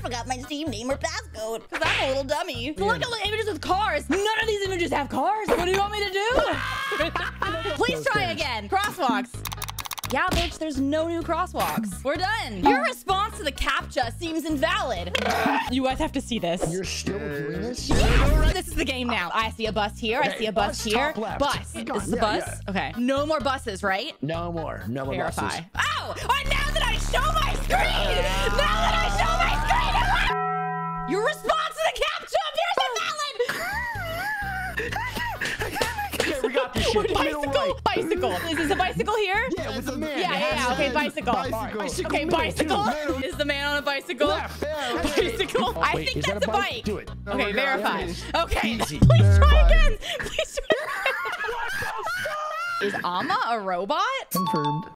forgot my Steam name or passcode because I'm a little dummy. Look at the images with cars. None of these images have cars. What do you want me to do? Please try again. Crosswalks. Yeah, bitch, there's no new crosswalks. We're done. Your response to the CAPTCHA seems invalid. You guys have to see this. You're still doing this? Yes! This is the game now. I see a bus here. I see a bus here. Bus. This is the bus? Yeah. Okay. No more buses, right? No more. No more Verify. buses. Oh! Now that I show my screen! Now that I show my screen! Your response to the CAPTCHA appears invalid! Okay, we got this shit. Bicycle! Bicycle! Is this a bicycle here? Yeah, with the man. Yeah. Okay, bicycle. Okay, bicycle. Is the man on a bicycle? Bicycle. I Wait, think is that that's a a bike? bike. Do it. Okay, verify. Okay, Easy. please try Verify. again. Please try again. Is Amma a robot? Confirmed.